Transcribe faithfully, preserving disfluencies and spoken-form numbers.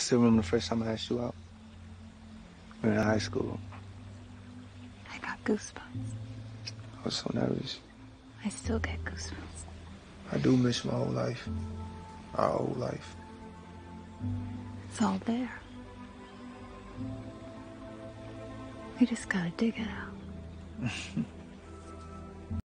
still remember the first time I asked you out. We were in high school. I got goosebumps. I was so nervous. I still get goosebumps. I do miss my whole life. Our whole life. It's all there. We just gotta dig it out.